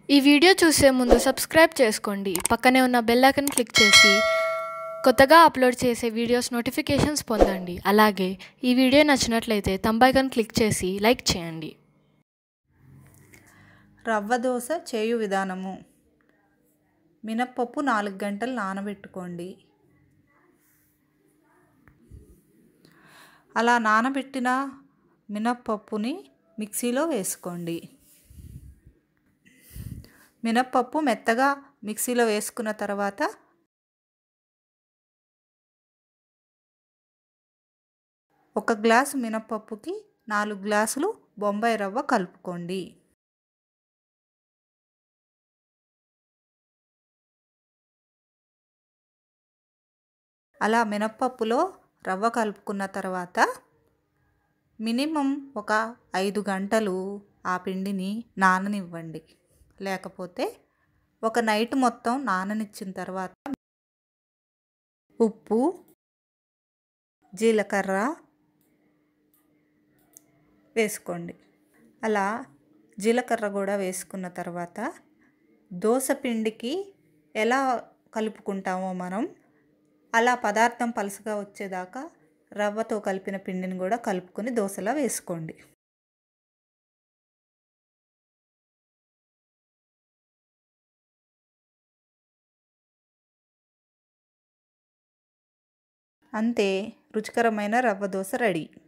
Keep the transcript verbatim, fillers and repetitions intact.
ఈ వీడియో చూసే ముందు సబ్స్క్రైబ్ చేసుకోండి. పక్కనే ఉన్న బెల్ ఐకాన్ క్లిక్ చేసి కొత్తగా అప్లోడ్ చేసే వీడియోస్ నోటిఫికేషన్స్ పొందండి. అలాగే ఈ వీడియో నచ్చినట్లయితే థంబ్ ఐకాన్ క్లిక్ చేసి లైక్ చేయండి. రవ్వ దోశ చేయు విధానము. మినప్పప్పు నాలుగు గంటలు నానబెట్టుకోండి. అలా నానబెట్టిన మినప్పప్పుని మిక్సీలో వేసుకోండి. మినప్పప్పు మెత్తగా మిక్సీలో వేసుకున్న తర్వాత ఒక గ్లాసు మినప్పప్పుకి నాలుగు గ్లాసులు బొంబాయి రవ్వ కలుపుకోండి. అలా మినప్పప్పులో రవ్వ కలుపుకున్న తర్వాత మినిమం ఒక ఐదు గంటలు ఆ పిండిని నాననివ్వండి. లేకపోతే ఒక నైట్ మొత్తం నాననిచ్చిన తర్వాత ఉప్పు, జీలకర్ర వేసుకోండి. అలా జీలకర్ర కూడా వేసుకున్న తర్వాత దోశ పిండికి ఎలా కలుపుకుంటామో మనం అలా పదార్థం పలుసుగా వచ్చేదాకా రవ్వతో కలిపిన పిండిని కూడా కలుపుకొని దోశలా వేసుకోండి. అంతే, రుచికరమైన రవ్వ దోశ రెడీ.